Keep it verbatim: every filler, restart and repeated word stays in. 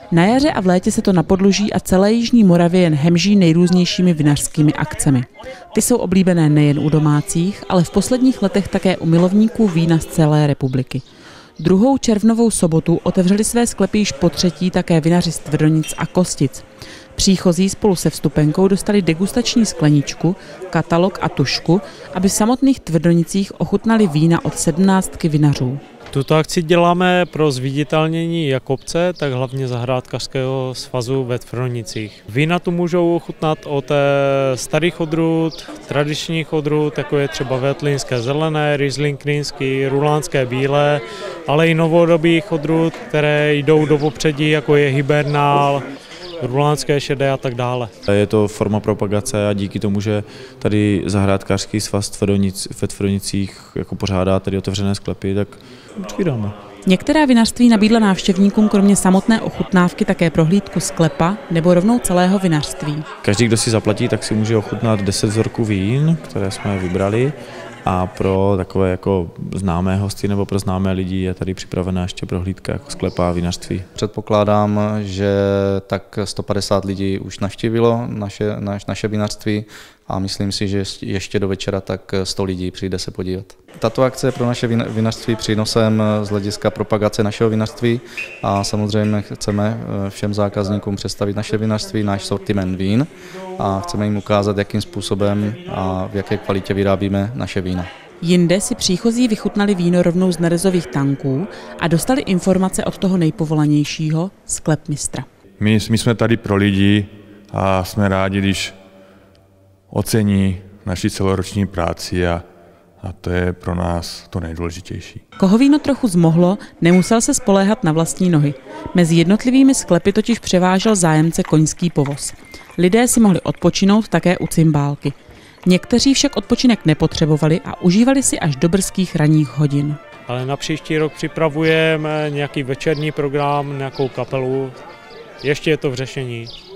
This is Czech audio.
Na jaře a v létě se to na Podluží a celé jižní Moravě jen hemží nejrůznějšími vinařskými akcemi. Ty jsou oblíbené nejen u domácích, ale v posledních letech také u milovníků vína z celé republiky. Druhou červnovou sobotu otevřeli své sklepy již po třetí také vinaři z Tvrdonic a Kostic. Příchozí spolu se vstupenkou dostali degustační skleničku, katalog a tužku, aby v samotných Tvrdonicích ochutnali vína od sedmnáctky vinařů. Tuto akci děláme pro zviditelnění jak obce, tak hlavně zahrádkářského svazu ve Tvrdonicích. Vína tu můžou ochutnat od starých odrůd, tradičních odrůd, jako je třeba Veltlínské zelené, Riesling krýnský, Rulánské bílé, ale i novodobých odrůd, které jdou do popředí, jako je Hibernál, Rulánské šedé a tak dále. Je to forma propagace a díky tomu, že tady zahrádkářský svaz Tvrdonic, ve Tvrdonicích jako pořádá tady otevřené sklepy, tak otvíráme. Některá vinařství nabídla návštěvníkům kromě samotné ochutnávky také prohlídku sklepa nebo rovnou celého vinařství. Každý, kdo si zaplatí, tak si může ochutnat deset vzorků vín, které jsme vybrali. A pro takové jako známé hosty nebo pro známé lidi je tady připravená ještě prohlídka jako sklepa a vinařství. Předpokládám, že tak sto padesát lidí už navštívilo naše, naš, naše vinařství a myslím si, že ještě do večera tak sto lidí přijde se podívat. Tato akce je pro naše vinařství přínosem z hlediska propagace našeho vinařství a samozřejmě chceme všem zákazníkům představit naše vinařství, náš sortiment vín a chceme jim ukázat, jakým způsobem a v jaké kvalitě vyrábíme naše vína. Jinde si příchozí vychutnali víno rovnou z nerezových tanků a dostali informace od toho nejpovolanějšího, sklepmistra. My, my jsme tady pro lidi a jsme rádi, když ocení naši celoroční práci a, a to je pro nás to nejdůležitější. Koho víno trochu zmohlo, nemusel se spoléhat na vlastní nohy. Mezi jednotlivými sklepy totiž převážel zájemce koňský povoz. Lidé si mohli odpočinout také u cymbálky. Někteří však odpočinek nepotřebovali a užívali si až do brzkých ranních hodin. Ale na příští rok připravujeme nějaký večerní program, nějakou kapelu. Ještě je to v řešení.